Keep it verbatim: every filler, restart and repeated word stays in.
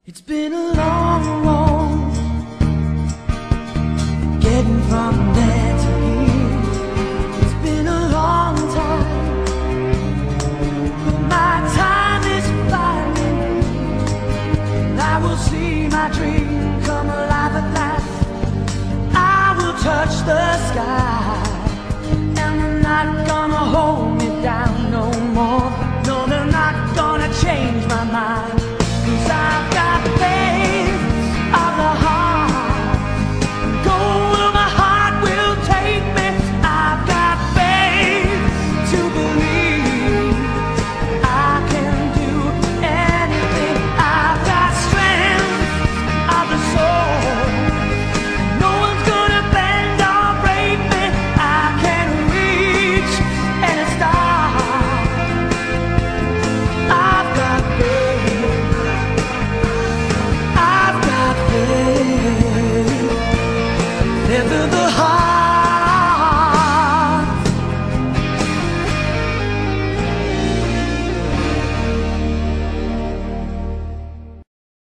It's been a long road getting from there to here. It's been a long time, but my time is flying, and I will see my dream come alive at last. I will touch the sky, and they're not gonna hold me down no more. No, they're not gonna change my mind, 'cause I've got faith of the heart. Go where my heart will take me. I've got faith to believe I can do anything. I've got strength of the soul. No one's gonna bend or break me. I can reach any star. I've got faith. I've got faith. Never the heart.